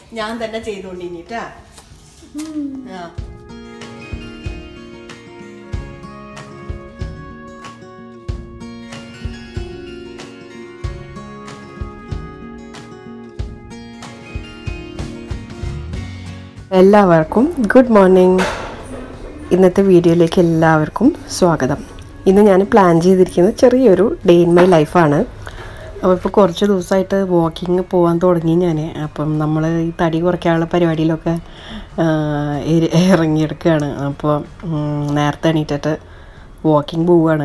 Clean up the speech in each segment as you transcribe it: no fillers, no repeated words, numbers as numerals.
ഞാൻ തന്നെ ചെയ്തുകൊണ്ടിട്ടാ. എല്ലാവർക്കും ഗുഡ് മോർണിംഗ്. ഇന്നത്തെ വീഡിയോയിലേക്ക് എല്ലാവർക്കും സ്വാഗതം. ഇന്ന് ഞാൻ പ്ലാൻ ചെയ്തിരിക്കുന്നത് ചെറിയൊരു ഡേ ഇൻ മൈ ലൈഫാണ്. അപ്പോൾ ഇപ്പോൾ കുറച്ച് ദിവസമായിട്ട് വാക്കിങ് പോകാൻ തുടങ്ങി ഞാൻ. അപ്പം നമ്മൾ ഈ തടി കുറയ്ക്കാനുള്ള പരിപാടിയിലൊക്കെ ഇറങ്ങിയെടുക്കുകയാണ്. അപ്പോൾ നേരത്തെ എണീറ്റിട്ട് വാക്കിങ് പോവുകയാണ്.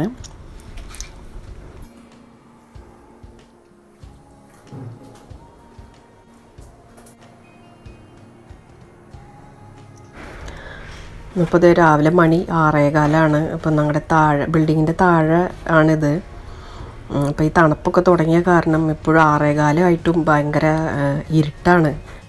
ഇപ്പോൾ ഇത് രാവിലെ മണി 6:15. അപ്പം ഞങ്ങളുടെ ബിൽഡിങ്ങിൻ്റെ താഴെ ആണിത്. അപ്പോൾ ഈ തണുപ്പൊക്കെ തുടങ്ങിയ കാരണം ഇപ്പോഴും 6:15 ഭയങ്കര ഇരുട്ടാണ്.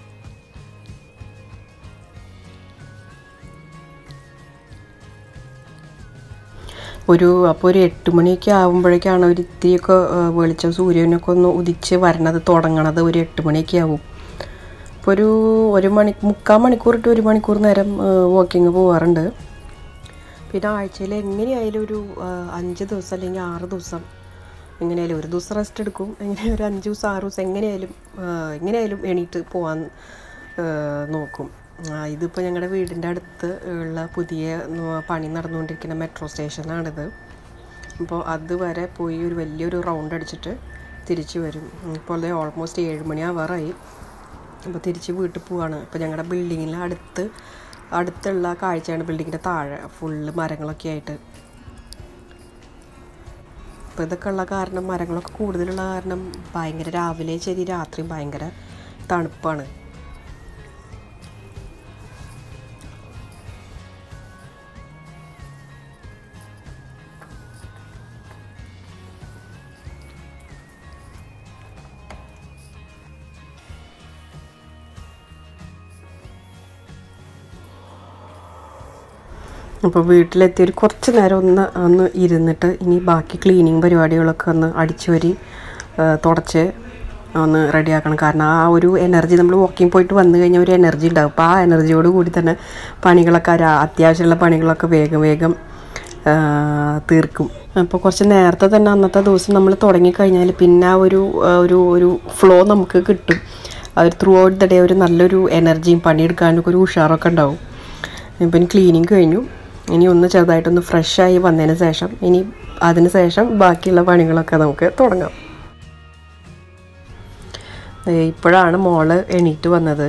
അപ്പോൾ ഒരു 8 മണിയൊക്കെ ആകുമ്പോഴേക്കാണ് ഒരു ഇത്തിരിയൊക്കെ വെളിച്ചം സൂര്യനൊക്കെ ഒന്ന് ഉദിച്ച് വരണത് തുടങ്ങണത്. ഒരു 8 മണിയൊക്കെ ആവും. ഇപ്പോൾ ഒരു 3/4 മണിക്കൂർ ടു 1 മണിക്കൂർ നേരം വാക്കിങ് പോകാറുണ്ട്. പിന്നെ ആഴ്ചയിൽ എങ്ങനെയായാലും ഒരു 5 ദിവസം അല്ലെങ്കിൽ 6 ദിവസം എങ്ങനെയായാലും ഒരു ദിവസം റെസ്റ്റ് എടുക്കും. എങ്ങനെ ഒരു 5 ദിവസം 6 ദിവസം എങ്ങനെയായാലും എണീറ്റ് പോകാൻ നോക്കും. ഇതിപ്പോൾ ഞങ്ങളുടെ വീടിൻ്റെ അടുത്ത് ഉള്ള പുതിയ പണി നടന്നുകൊണ്ടിരിക്കുന്ന മെട്രോ സ്റ്റേഷനാണിത്. അപ്പോൾ അതുവരെ പോയി ഒരു വലിയൊരു റൗണ്ട് അടിച്ചിട്ട് തിരിച്ച് വരും. ഇപ്പോൾ ഓൾമോസ്റ്റ് 7 മണി ആവാറായി. അപ്പോൾ തിരിച്ച് വീട്ടിൽ പോവാണ്. ഇപ്പോൾ ഞങ്ങളുടെ ബിൽഡിങ്ങിൽ അടുത്തുള്ള കാഴ്ചയാണ് ബിൽഡിങ്ങിൻ്റെ താഴെ ഫുള്ള് മരങ്ങളൊക്കെ ആയിട്ട്. അപ്പോൾ ഇതൊക്കെ ഉള്ള കാരണം, മരങ്ങളൊക്കെ കൂടുതലുള്ള കാരണം ഭയങ്കര രാവിലെ ശരി രാത്രിയും ഭയങ്കര തണുപ്പാണ്. അപ്പോൾ വീട്ടിലെത്തി ഒരു കുറച്ച് നേരം ഒന്ന് ഇരുന്നിട്ട് ഇനി ബാക്കി ക്ലീനിങ് പരിപാടികളൊക്കെ ഒന്ന് അടിച്ചുവരി തുടച്ച് ഒന്ന് റെഡിയാക്കണം. കാരണം ആ ഒരു എനർജി, നമ്മൾ വാക്കിംഗ് പോയിട്ട് വന്നു കഴിഞ്ഞാൽ ഒരു എനർജി ഉണ്ടാകും. അപ്പോൾ ആ എനർജിയോട് കൂടി തന്നെ പണികളൊക്കെ അത്യാവശ്യമുള്ള പണികളൊക്കെ വേഗം തീർക്കും. അപ്പോൾ കുറച്ച് നേരത്തെ തന്നെ അന്നത്തെ ദിവസം നമ്മൾ തുടങ്ങിക്കഴിഞ്ഞാൽ പിന്നെ ആ ഒരു ഫ്ലോ നമുക്ക് കിട്ടും. അത് ത്രൂ ഔട്ട് ദ ഡേ ഒരു നല്ലൊരു എനർജിയും പണിയെടുക്കാനൊക്കെ ഒരു ഉഷാറൊക്കെ ഉണ്ടാവും. ഇപ്പം ക്ലീനിങ് കഴിഞ്ഞു. ഇനി ഒന്ന് ചെറുതായിട്ടൊന്ന് ഫ്രഷായി വന്നതിന് ശേഷം അതിന് ശേഷം ബാക്കിയുള്ള പണികളൊക്കെ നമുക്ക് തുടങ്ങാം. ഇപ്പോഴാണ് മോള് എണീറ്റ് വന്നത്.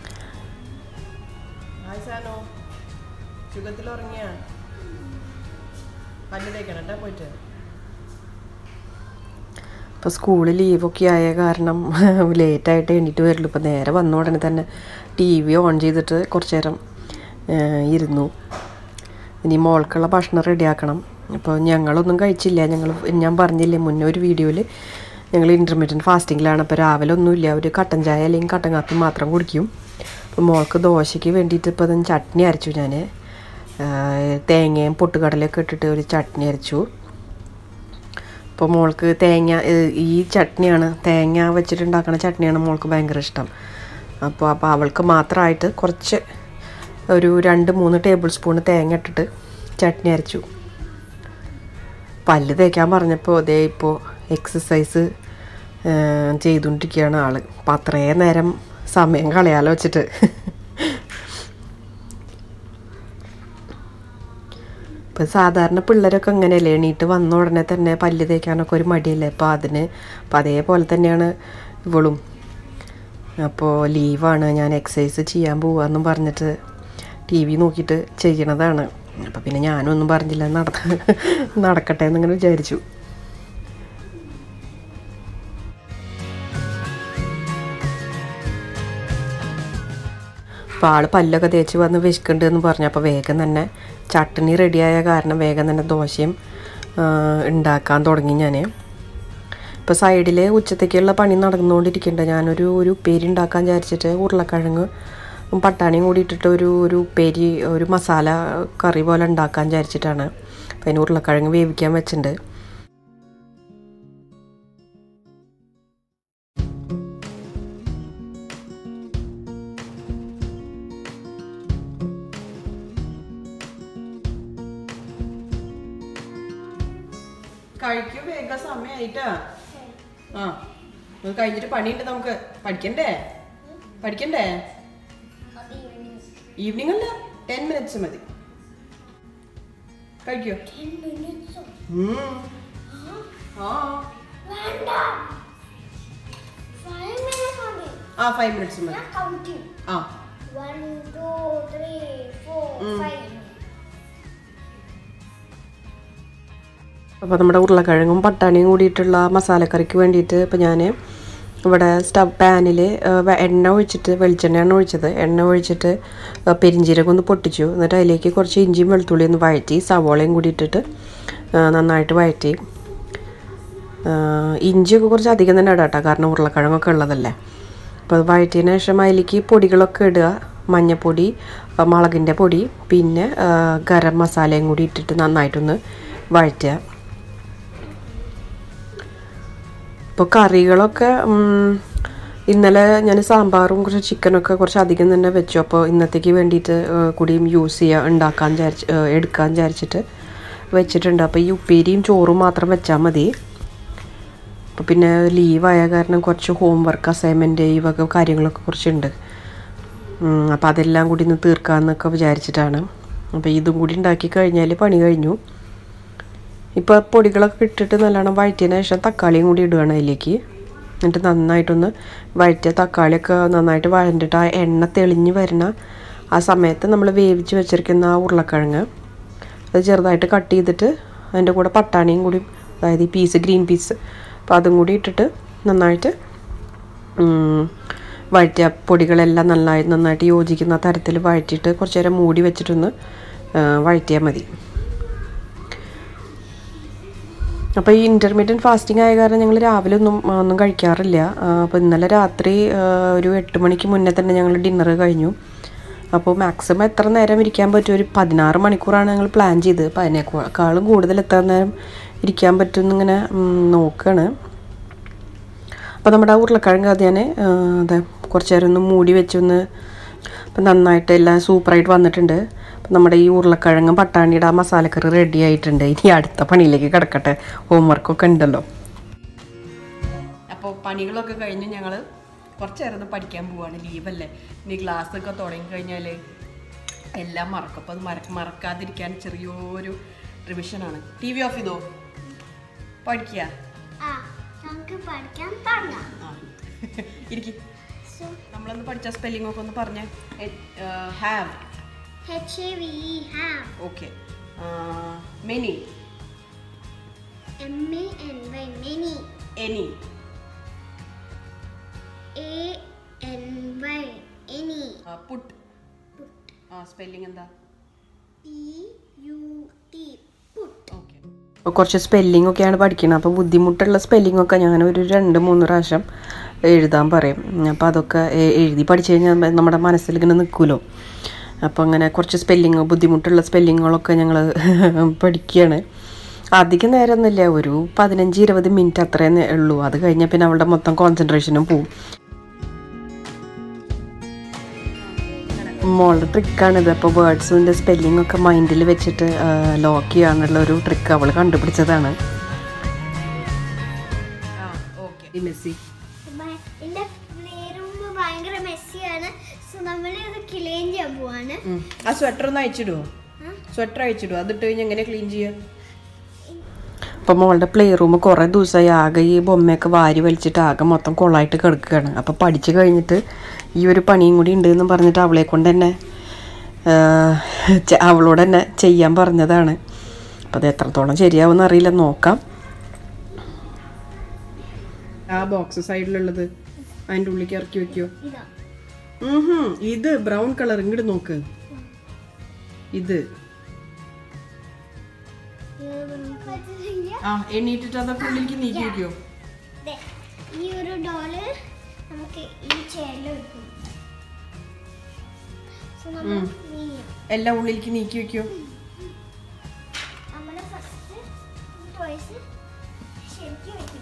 ഇപ്പോൾ സ്കൂളിൽ ലീവൊക്കെ ആയ കാരണം ലേറ്റായിട്ട് എണീറ്റ് വരുള്ളൂ. ഇപ്പോൾ നേരെ വന്ന ഉടനെ തന്നെ TV ഓൺ ചെയ്തിട്ട് കുറച്ച് നേരം ഇരുന്നു. ഇനി മോൾക്കുള്ള ഭക്ഷണം റെഡിയാക്കണം. അപ്പോൾ ഞങ്ങളൊന്നും കഴിച്ചില്ല. ഞാൻ പറഞ്ഞില്ലേ മുന്നേ ഒരു വീഡിയോയിൽ, ഞങ്ങൾ ഇൻ്റർമീഡിയറ്റ് ഫാസ്റ്റിങ്ങിലാണ്. അപ്പോൾ രാവിലെ ഒന്നുമില്ല, ഒരു കട്ടൻ ചായ അല്ലെങ്കിൽ കട്ടൻ കാപ്പി മാത്രം കുടിക്കും. അപ്പോൾ മോൾക്ക് ദോശയ്ക്ക് വേണ്ടിയിട്ട് ഇപ്പോൾ അതിന് ചട്നി അരച്ചു. ഞാൻ തേങ്ങയും പൊട്ടുകടലയൊക്കെ ഇട്ടിട്ട് ഒരു ചട്നി അരച്ചു. അപ്പോൾ മോൾക്ക് ഈ ചട്നിയാണ്, തേങ്ങ വെച്ചിട്ടുണ്ടാക്കുന്ന ചട്നിയാണ് മോൾക്ക് ഭയങ്കര ഇഷ്ടം. അപ്പോൾ അവൾക്ക് മാത്രമായിട്ട് കുറച്ച് ഒരു 2-3 ടേബിൾ സ്പൂൺ തേങ്ങ ഇട്ടിട്ട് ചട്നി അരച്ചു. പല്ല് തേക്കാൻ പറഞ്ഞപ്പോൾ ഇപ്പോൾ എക്സസൈസ് ചെയ്തുകൊണ്ടിരിക്കുകയാണ് ആൾ. അപ്പം അത്രയും നേരം സമയം കളയാലോ വെച്ചിട്ട്. ഇപ്പം സാധാരണ പിള്ളേരൊക്കെ അങ്ങനെയല്ലേ, എണീറ്റ് വന്ന ഉടനെ തന്നെ പല്ല് തേക്കാനൊക്കെ ഒരു മടിയല്ലേ. അപ്പോൾ അതേപോലെ തന്നെയാണ് ഇവളും. അപ്പോൾ ലീവാണ്, ഞാൻ എക്സസൈസ് ചെയ്യാൻ പോവാമെന്നും പറഞ്ഞിട്ട് TV നോക്കിയിട്ട് ചെയ്യണതാണ്. അപ്പോൾ പിന്നെ ഞാനൊന്നും പറഞ്ഞില്ല, നടക്കട്ടെ എന്നിങ്ങനെ വിചാരിച്ചു. അപ്പോൾ ആൾ പല്ലൊക്കെ തേച്ച് വന്ന് വിശക്കുന്നുണ്ട് എന്ന് പറഞ്ഞു. അപ്പോൾ വേഗം തന്നെ ചട്നി റെഡിയായ കാരണം വേഗം തന്നെ ദോശയും ഉണ്ടാക്കാൻ തുടങ്ങി ഞാൻ. ഇപ്പോൾ സൈഡിൽ ഉച്ചത്തേക്കുള്ള പണി നടന്നുകൊണ്ടിരിക്കുന്നുണ്ട്. ഞാനൊരു ഉപ്പേരി ഉണ്ടാക്കാൻ വിചാരിച്ചിട്ട് ഉരുളക്കിഴങ്ങ് പട്ടാണിയും കൂടി ഇട്ടിട്ട് ഒരു ഉപ്പേരി, ഒരു മസാല കറി പോലെ ഉണ്ടാക്കാൻ വിചാരിച്ചിട്ടാണ്. അപ്പോൾ അതിന് ഉരുളക്കിഴങ്ങ് വേവിക്കാൻ വെച്ചിട്ടുണ്ട്. കഴിക്കും വേഗം സമയമായിട്ടാ. ആ അത് കഴിഞ്ഞിട്ട് പണിയുണ്ട് നമുക്ക്. പഠിക്കണ്ടേ? ഈവനിങ് അല്ല, 10 minutes മതി. കഴിക്കോ? 5 minutes മതി. 1 2 3 4 5. അപ്പോൾ നമ്മുടെ ഉരുളക്കിഴങ്ങും പട്ടാണിയും കൂടിയിട്ടുള്ള മസാലക്കറിക്ക് വേണ്ടിയിട്ട് ഇപ്പോൾ ഞാൻ ഇവിടെ പാനിൽ വെളിച്ചെണ്ണയാണ് ഒഴിച്ചത്. എണ്ണ ഒഴിച്ചിട്ട് പെരിഞ്ചീരകം ഒന്ന് പൊട്ടിച്ചു. എന്നിട്ട് അതിലേക്ക് കുറച്ച് ഇഞ്ചിയും വെളുത്തുള്ളിയും ഒന്ന് വഴറ്റി, സവോളയും കൂടി ഇട്ടിട്ട് നന്നായിട്ട് വഴറ്റി. ഇഞ്ചിയൊക്കെ കുറച്ച് അധികം തന്നെ ഇടാം കേട്ടോ, കാരണം ഉരുളക്കിഴങ്ങൊക്കെ ഉള്ളതല്ലേ. അപ്പോൾ അത് വഴറ്റിയതിന് ശേഷം അതിലേക്ക് പൊടികളൊക്കെ ഇടുക. മഞ്ഞൾപ്പൊടി, മുളകിൻ്റെ പൊടി, പിന്നെ ഗരം മസാലയും കൂടി ഇട്ടിട്ട് നന്നായിട്ടൊന്ന് വഴറ്റുക. ഇപ്പോൾ കറികളൊക്കെ ഇന്നലെ ഞാൻ സാമ്പാറും കുറച്ച് ചിക്കനൊക്കെ കുറച്ച് അധികം തന്നെ വെച്ചു. അപ്പോൾ ഇന്നത്തേക്ക് വേണ്ടിയിട്ട് കൂടിയും എടുക്കാൻ വിചാരിച്ചിട്ട് വെച്ചിട്ടുണ്ട്. അപ്പോൾ ഈ ഉപ്പേരിയും ചോറും മാത്രം വെച്ചാൽ മതി. അപ്പോൾ പിന്നെ ലീവായ കാരണം കുറച്ച് ഹോംവർക്ക്, അസൈൻമെൻറ്റ്, ഈ വക കാര്യങ്ങളൊക്കെ കുറച്ചുണ്ട്. അപ്പോൾ അതെല്ലാം കൂടി ഇന്ന് തീർക്കാമെന്നൊക്കെ വിചാരിച്ചിട്ടാണ്. അപ്പോൾ ഇതും കൂടി ഉണ്ടാക്കി കഴിഞ്ഞാൽ പണി കഴിഞ്ഞു. ഇപ്പോൾ പൊടികളൊക്കെ ഇട്ടിട്ട് നല്ലോണം വഴറ്റിയതിന് ശേഷം തക്കാളിയും കൂടി ഇടുകയാണ് അതിലേക്ക്. എന്നിട്ട് നന്നായിട്ടൊന്ന് വഴറ്റിയ തക്കാളിയൊക്കെ നന്നായിട്ട് വഴണ്ടിട്ട് ആ എണ്ണ തെളിഞ്ഞ് വരുന്ന ആ സമയത്ത് നമ്മൾ വേവിച്ച് വെച്ചിരിക്കുന്ന ആ ഉരുളക്കിഴങ്ങ് അത് ചെറുതായിട്ട് കട്ട് ചെയ്തിട്ട് അതിൻ്റെ കൂടെ പട്ടാണിയും കൂടി, അതായത് ഈ ഗ്രീൻ പീസ്, അപ്പോൾ അതും കൂടി ഇട്ടിട്ട് നന്നായിട്ട് വഴറ്റിയ പൊടികളെല്ലാം നന്നായിട്ട് യോജിക്കുന്ന തരത്തിൽ വഴറ്റിയിട്ട് കുറച്ച് നേരം മൂടി വെച്ചിട്ടൊന്ന് വഴറ്റിയാൽ മതി. അപ്പോൾ ഈ ഇൻ്റർമീഡിയറ്റ് ഫാസ്റ്റിംഗ് ആയ കാരണം ഞങ്ങൾ രാവിലെ ഒന്നും കഴിക്കാറില്ല. അപ്പോൾ ഇന്നലെ രാത്രി ഒരു 8 മണിക്ക് മുന്നേ തന്നെ ഞങ്ങൾ ഡിന്നർ കഴിഞ്ഞു. അപ്പോൾ മാക്സിമം എത്ര നേരം ഇരിക്കാൻ പറ്റും, ഒരു 16 മണിക്കൂറാണ് ഞങ്ങൾ പ്ലാൻ ചെയ്തത്. അപ്പോൾ അതിനേക്കാളും കൂടുതൽ എത്ര നേരം ഇരിക്കാൻ പറ്റുമെന്നിങ്ങനെ നോക്കുകയാണ്. അപ്പോൾ നമ്മുടെ ഉരുളക്കിഴങ്ങ് അത് ഞാൻ കുറച്ച് നേരം ഒന്ന് മൂടി വെച്ചൊന്ന്, അപ്പം നന്നായിട്ട് എല്ലാം സൂപ്പറായിട്ട് വന്നിട്ടുണ്ട്. അപ്പം നമ്മുടെ ഈ ഉരുളക്കിഴങ്ങും പട്ടാണിയുടെ ആ മസാലക്കറി റെഡി ആയിട്ടുണ്ട്. ഇനി അടുത്ത പണിയിലേക്ക് കിടക്കട്ടെ, ഹോംവർക്കൊക്കെ ഉണ്ടല്ലോ. അപ്പോൾ പണികളൊക്കെ കഴിഞ്ഞ് ഞങ്ങൾ കുറച്ച് നേരം പഠിക്കാൻ പോവുകയാണ്. ലീവല്ലേ, ഇനി ക്ലാസ്സൊക്കെ തുടങ്ങിക്കഴിഞ്ഞാൽ എല്ലാം മറക്കും. അപ്പോൾ അത് മറക്കാതിരിക്കാൻ ചെറിയൊരു റിവിഷനാണ്. TV ഓഫ് ചെയ്തോ, പഠിക്കുക. ഇരിക്കും. നമ്മളൊന്ന് പഠിച്ച സ്പെല്ലിംഗ് ഒക്കെ ഒന്ന് പറഞ്ഞേ. Have, HAVE, have. Okay. Many. MANY, many. Any. ANY, any. Put. Spelling എന്താ? PUT, put. Okay. അപ്പോൾ കുറച്ച് സ്പെല്ലിംഗ് ഒക്കെയാണ് പഠിക്കുന്നത്. അപ്പോൾ ബുദ്ധിമുട്ടുള്ള സ്പെല്ലിംഗ് ഒക്കെ ഞാൻ ഒരു 2-3 പ്രാവശ്യം എഴുതാൻ പറയും. അപ്പോൾ അതൊക്കെ എഴുതി പഠിച്ചു കഴിഞ്ഞാൽ നമ്മുടെ മനസ്സിൽ ഇങ്ങനെ നിൽക്കുമല്ലോ. അപ്പോൾ അങ്ങനെ കുറച്ച് ബുദ്ധിമുട്ടുള്ള സ്പെല്ലിങ്ങുകളൊക്കെ ഞങ്ങൾ പഠിക്കുകയാണ്. അധികം നേരമൊന്നുമില്ല, ഒരു 15-20 മിനിറ്റ് അത്രേ ഉള്ളൂ. അത് കഴിഞ്ഞാൽ പിന്നെ അവളുടെ മൊത്തം കോൺസെൻട്രേഷനും പോവും. മോളുടെ ട്രിക്കാണിത്. അപ്പോൾ വേർഡ്സിൻ്റെ സ്പെല്ലിംഗ് ഒക്കെ മൈൻഡിൽ വെച്ചിട്ട് ലോക്ക് ചെയ്യാനുള്ള ഒരു ട്രിക്ക് അവൾ കണ്ടുപിടിച്ചതാണ്. ആ സ്വെറ്റർ ഒന്ന് അയച്ചിടുവോ? സ്വെറ്റർ അയച്ചിടുവോ? അതിട്ട് കഴിഞ്ഞാൽ എങ്ങനെ ക്ലീൻ ചെയ്യുക? അപ്പം മോളുടെ പ്ലേ റൂം കുറേ ദിവസമായി ആകെ ഈ ബൊമ്മയൊക്കെ വാരി വലിച്ചിട്ട് ആകെ മൊത്തം കൊള്ളായിട്ട് കിടക്കുകയാണ്. അപ്പോൾ പഠിച്ചു കഴിഞ്ഞിട്ട് ഈ ഒരു പണിയും കൂടി ഉണ്ട് എന്ന് പറഞ്ഞിട്ട് അവളെ കൊണ്ട് തന്നെ അവളോട് തന്നെ ചെയ്യാൻ പറഞ്ഞതാണ്. അപ്പോൾ അത് എത്രത്തോളം ശരിയാവുമെന്ന് അറിയില്ല, നോക്കാം. ആ ബോക്സ് സൈഡിലുള്ളത് അതിൻ്റെ ഉള്ളിലേക്ക് ഇറക്കി വെക്കുമോ? ഇത് ബ്രൗൺ കളർ ഇങ്ങോട്ട് നോക്ക്. ഇത് എണ്ണീട്ടിട്ട് അതൊക്കെ ഉള്ളിലേക്ക് നീക്കി വെക്കോ? ഈ ഒരു ഡോള് നമുക്ക് ഈ ചെയറിൽ വെക്കും. എല്ലാം ഉള്ളിലേക്ക് നീക്കി വെക്കോ? നമ്മള് ഫസ്റ്റ് ടോയ്സ് ശരിക്കും വെക്കും.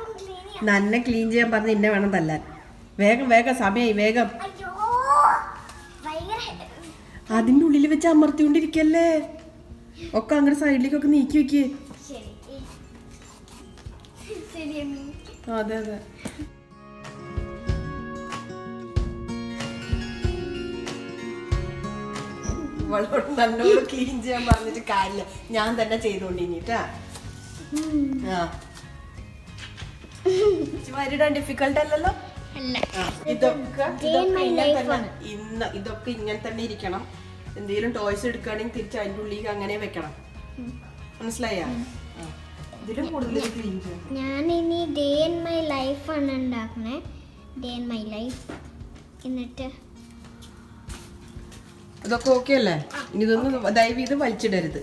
നന്നെ ക്ലീൻ ചെയ്യാൻ പറഞ്ഞ് ഇന്നെ വേണം തല്ലാൻ. വേഗം വേഗം സമയമായി, വേഗം. അതിൻ്റെ ഉള്ളിൽ വെച്ച് അമർത്തിക്കൊണ്ടിരിക്കല്ലേ. ഒക്കെ അങ്ങോട്ട് സൈഡിലേക്കൊക്കെ നീക്കി വെക്കേ. അതെ അതെ. വളോട് നല്ലോണം ക്ലീൻ ചെയ്യാൻ പറഞ്ഞിട്ട് കാര്യമില്ല, ഞാൻ തന്നെ ചെയ്തോണ്ടിട്ടാ. ഡിഫിക്കൽട്ട് അല്ലല്ലോ. ഇതൊക്കെ ഇങ്ങനെ തന്നെ ഇരിക്കണം. എന്തെങ്കിലും ടോയ്സ് എടുക്കുകയാണെങ്കിൽ തിരിച്ച് അതിൻ്റെ ഉള്ളിൽ അങ്ങനെ വെക്കണം. മനസ്സിലായ? ഇതിലും കൂടുതൽ ക്ലീൻ ചെയ്യണം. ഞാൻ ഇനി ഡേ ഇൻ മൈ ലൈഫ് ആണ് ഉണ്ടാക്കണേ. Day in my life. എന്നിട്ട് ഇതൊക്കെ ഓക്കെ അല്ലേ? ഇനി ഇതൊന്നും ദയവ് ഇത് വലിച്ചിടരുത്.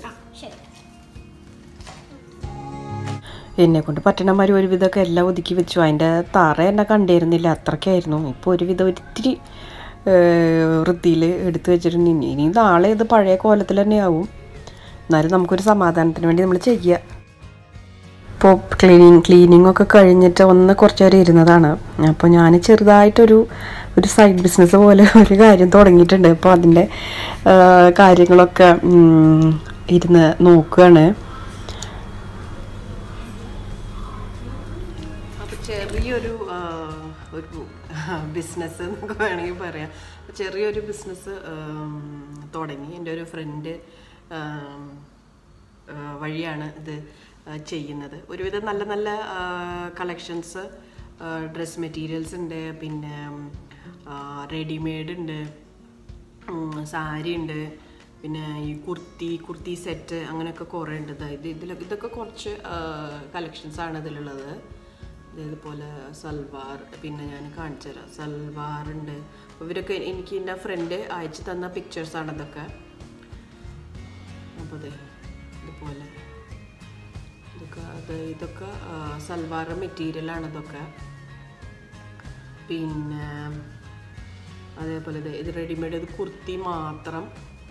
എന്നെ കൊണ്ട് പറ്റണമാര് ഒരുവിധമൊക്കെ എല്ലാം ഒതുക്കി വെച്ചു. അതിൻ്റെ തറ എന്നെ കണ്ടിരുന്നില്ല, അത്രയ്ക്കായിരുന്നു. ഇപ്പോൾ ഒരുവിധം ഒത്തിരി വൃത്തിയിൽ എടുത്തു വെച്ചിട്ടുണ്ട്. ഇനി നാളെ ഇത് പഴയ കോലത്തിൽ തന്നെ ആവും. എന്നാലും നമുക്കൊരു സമാധാനത്തിന് വേണ്ടി നമ്മൾ ചെയ്യുക. ഇപ്പോൾ ക്ലീനിങ് ഒക്കെ കഴിഞ്ഞിട്ട് ഒന്ന് കുറച്ച് നേരം ഇരുന്നതാണ്. അപ്പോൾ ഞാൻ ചെറുതായിട്ടൊരു സൈഡ് ബിസിനസ് പോലെ ഒരു കാര്യം തുടങ്ങിയിട്ടുണ്ട്. അപ്പോൾ അതിൻ്റെ കാര്യങ്ങളൊക്കെ ഇരുന്ന് നോക്കുകയാണ്. അപ്പോൾ ചെറിയൊരു ബിസിനസ് എന്നൊക്കെ വേണമെങ്കിൽ പറയാം. ചെറിയൊരു ബിസിനസ് തുടങ്ങി. എൻ്റെ ഒരു ഫ്രണ്ട് വഴിയാണ് ഇത് ചെയ്യുന്നത്. ഒരുവിധം നല്ല നല്ല കളക്ഷൻസ് ഡ്രസ് മെറ്റീരിയൽസ് ഉണ്ട്, പിന്നെ റെഡിമെയ്ഡ് ഉണ്ട്, സാരി ഉണ്ട്, പിന്നെ ഈ കുർത്തി സെറ്റ് അങ്ങനെയൊക്കെ കുറേ ഉണ്ട്. ഇതൊക്കെ കുറച്ച് കളക്ഷൻസാണ് ഇതിലുള്ളത്. ഇതേപോലെ സൽവാർ, പിന്നെ ഞാൻ കാണിച്ചു തരാം. സൽവാർ ഉണ്ട്. ഇവരൊക്കെ എനിക്ക് എൻ്റെ ഫ്രണ്ട് അയച്ചു തന്ന പിക്ചേഴ്സാണ് ഇതൊക്കെ. അപ്പോൾ ഇതുപോലെ ഇതൊക്കെ സൽവാർ മെറ്റീരിയലാണ് ഇതൊക്കെ. പിന്നെ അതേപോലെ ഇത് റെഡിമെയ്ഡ്, ഇത് കുർത്തി മാത്രം.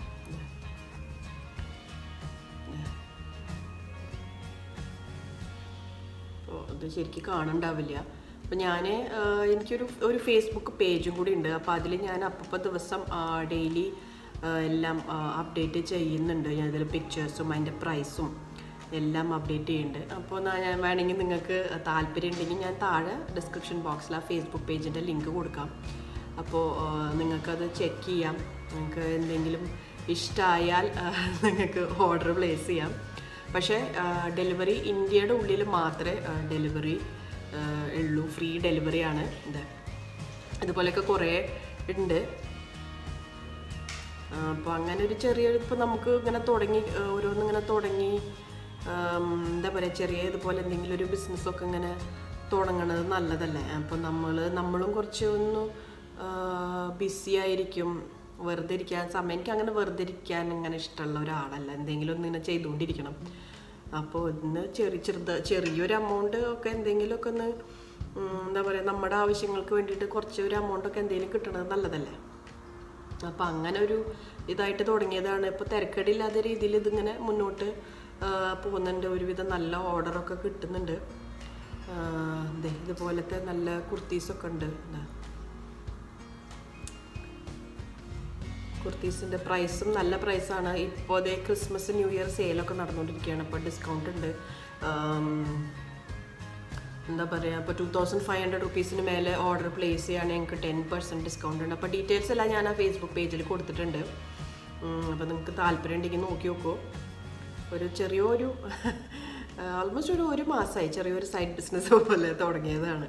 ഇത് ശരിക്കും കാണണ്ടാവില്ല. അപ്പോൾ എനിക്കൊരു ഫേസ്ബുക്ക് പേജും കൂടി ഉണ്ട്. അപ്പോൾ അതിൽ ഞാൻ അപ്പോൾ ദിവസം ഡെയിലി എല്ലാം അപ്ഡേറ്റ് ചെയ്യുന്നുണ്ട്. ഞാൻ ഇതിൽ പിക്ചേഴ്സും അതിൻ്റെ പ്രൈസും എല്ലാം അപ്ഡേറ്റ് ചെയ്യുന്നുണ്ട്. അപ്പോൾ ഞാൻ വേണമെങ്കിൽ നിങ്ങൾക്ക് താല്പര്യം ഉണ്ടെങ്കിൽ ഞാൻ താഴെ ഡിസ്ക്രിപ്ഷൻ ബോക്സിൽ ആ ഫേസ്ബുക്ക് പേജിൻ്റെ ലിങ്ക് കൊടുക്കാം. അപ്പോൾ നിങ്ങൾക്കത് ചെക്ക് ചെയ്യാം. നിങ്ങൾക്ക് എന്തെങ്കിലും ഇഷ്ടമായാൽ നിങ്ങൾക്ക് ഓർഡർ പ്ലേസ് ചെയ്യാം. പക്ഷേ ഡെലിവറി ഇന്ത്യയുടെ ഉള്ളിൽ മാത്രമേ ഡെലിവറി ഉള്ളൂ. ഫ്രീ ഡെലിവറിയാണ് ഇതുപോലെയൊക്കെ കുറേ ഉണ്ട്. അപ്പോൾ അങ്ങനെ ഒരു ചെറിയൊരു, ഇപ്പോൾ നമുക്ക് ഇങ്ങനെ ഓരോന്നിങ്ങനെ തുടങ്ങി എന്താ പറയുക, ചെറിയ ഇതുപോലെ എന്തെങ്കിലും ഒരു ബിസിനസ്സൊക്കെ ഇങ്ങനെ തുടങ്ങണത് നല്ലതല്ലേ. അപ്പോൾ നമ്മളും കുറച്ച് ഒന്ന് ബിസി ആയിരിക്കും. വെറുതെ ഇരിക്കാൻ സമയം, എനിക്ക് അങ്ങനെ വെറുതെ ഇരിക്കാൻ അങ്ങനെ ഇഷ്ടമുള്ള ഒരാളല്ല. എന്തെങ്കിലും ഒന്ന് ഇങ്ങനെ ചെയ്തുകൊണ്ടിരിക്കണം. അപ്പോൾ ഇന്ന് ചെറിയൊരു എമൗണ്ട് ഒക്കെ എന്തെങ്കിലുമൊക്കെ ഒന്ന് എന്താ പറയുക, നമ്മുടെ ആവശ്യങ്ങൾക്ക് വേണ്ടിയിട്ട് കുറച്ച് ഒരു എമൗണ്ടൊക്കെ എന്തെങ്കിലും കിട്ടണത് നല്ലതല്ലേ. അപ്പോൾ അങ്ങനെ ഒരു ഇതായിട്ട് തുടങ്ങിയതാണ്. ഇപ്പോൾ തിരക്കേടില്ലാത്ത രീതിയിൽ ഇതിങ്ങനെ മുന്നോട്ട് പോകുന്നുണ്ട്. ഒരുവിധം നല്ല ഓർഡറൊക്കെ കിട്ടുന്നുണ്ട്. ഇതുപോലത്തെ നല്ല കുർത്തീസൊക്കെ ഉണ്ട്. കുർത്തീസിൻ്റെ പ്രൈസും നല്ല പ്രൈസാണ്. ഇപ്പോൾ ക്രിസ്മസ് ന്യൂ ഇയർ സെയിലൊക്കെ നടന്നുകൊണ്ടിരിക്കുകയാണ്. അപ്പോൾ ഡിസ്കൗണ്ട് ഉണ്ട്. എന്താ പറയുക, ഇപ്പോൾ 2500 റുപ്പീസിന് മേലെ ഓർഡർ പ്ലേസ് ചെയ്യുകയാണെങ്കിൽ ഞങ്ങൾക്ക് 10% ഡിസ്കൗണ്ട് ഉണ്ട്. അപ്പോൾ ഡീറ്റെയിൽസ് എല്ലാം ഞാൻ ആ ഫേസ്ബുക്ക് പേജിൽ കൊടുത്തിട്ടുണ്ട്. അപ്പോൾ നിങ്ങൾക്ക് താല്പര്യം ഉണ്ടെങ്കിൽ നോക്കി നോക്കൂ. ചെറിയൊരു ഓൾമോസ്റ്റ് ഒരു മാസമായി ചെറിയൊരു സൈഡ് ബിസിനസ് പോലെ തുടങ്ങിയതാണ്.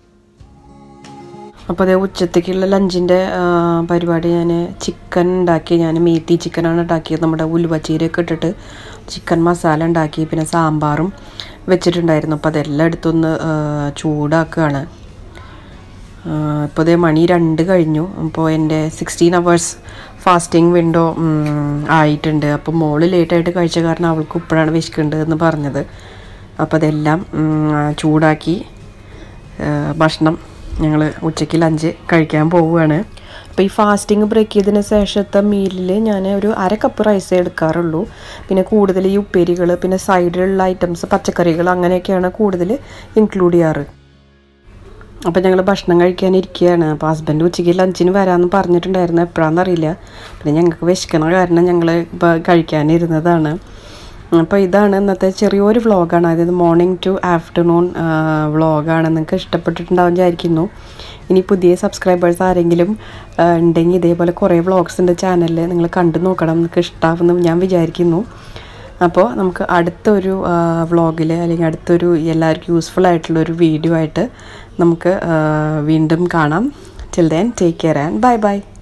അപ്പോൾ അതേ ഉച്ചത്തേക്കുള്ള ലഞ്ചിൻ്റെ പരിപാടി ഞാൻ ചിക്കൻ ഉണ്ടാക്കി. ഞാൻ മേത്തി ചിക്കനാണ് ഉണ്ടാക്കിയത്. നമ്മുടെ ഉലുവച്ചീരയൊക്കെ ഇട്ടിട്ട് ചിക്കൻ മസാല ഉണ്ടാക്കി. പിന്നെ സാമ്പാറും വെച്ചിട്ടുണ്ടായിരുന്നു. അപ്പോൾ അതെല്ലാം എടുത്തൊന്ന് ചൂടാക്കുകയാണ്. ഇപ്പോൾ അതേ മണി 2 കഴിഞ്ഞു. അപ്പോൾ എൻ്റെ 16 hours ഫാസ്റ്റിംഗ് വിൻഡോ ആയിട്ടുണ്ട്. അപ്പോൾ മോള് ലേറ്റായിട്ട് കഴിച്ച കാരണം അവൾക്ക് ഇപ്പോഴാണ് വിശക്കുന്നുണ്ട് എന്ന് പറഞ്ഞത്. അപ്പോൾ അതെല്ലാം ചൂടാക്കി ഭക്ഷണം ഞങ്ങൾ ഉച്ചയ്ക്ക് ലഞ്ച് കഴിക്കാൻ പോവുകയാണ്. അപ്പോൾ ഈ ഫാസ്റ്റിംഗ് ബ്രേക്ക് ചെയ്തതിന് ശേഷത്തെ മീലിൽ ഞാൻ ഒരു 1/2 കപ്പ് റൈസേ എടുക്കാറുള്ളൂ. പിന്നെ കൂടുതൽ ഈ ഉപ്പേരികൾ, പിന്നെ സൈഡിലുള്ള ഐറ്റംസ്, പച്ചക്കറികൾ അങ്ങനെയൊക്കെയാണ് കൂടുതൽ ഇൻക്ലൂഡ് ചെയ്യാറ്. അപ്പോൾ ഞങ്ങൾ ഭക്ഷണം കഴിക്കാനിരിക്കുകയാണ്. അപ്പോൾ ഹസ്ബൻഡ് ഉച്ചയ്ക്ക് ലഞ്ചിന് വരാമെന്ന് പറഞ്ഞിട്ടുണ്ടായിരുന്നു, എപ്പോഴാണെന്നറിയില്ല. പിന്നെ ഞങ്ങൾക്ക് വിശക്കണ കാരണം ഞങ്ങൾ ഇപ്പോൾ കഴിക്കാനിരുന്നതാണ്. അപ്പോൾ ഇതാണ് ഇന്നത്തെ ചെറിയൊരു വ്ളോഗാണ്, അതായത് മോർണിംഗ് ടു ആഫ്റ്റർനൂൺ വ്ളോഗാണ്. നിങ്ങൾക്ക് ഇഷ്ടപ്പെട്ടിട്ടുണ്ടാവും വിചാരിക്കുന്നു. ഇനി പുതിയ സബ്സ്ക്രൈബേഴ്സ് ആരെങ്കിലും ഉണ്ടെങ്കിൽ ഇതേപോലെ കുറേ വ്ളോഗ്സ് ഉണ്ട് ചാനലിൽ, നിങ്ങൾ കണ്ടു നോക്കണം, നിങ്ങൾക്ക് ഇഷ്ടമാവുമെന്ന് ഞാൻ വിചാരിക്കുന്നു. അപ്പോൾ നമുക്ക് അടുത്തൊരു വ്ളോഗിൽ അല്ലെങ്കിൽ അടുത്തൊരു എല്ലാവർക്കും യൂസ്ഫുൾ ആയിട്ടുള്ളൊരു വീഡിയോ ആയിട്ട് നമുക്ക് വീണ്ടും കാണാം. Till then take care and bye by.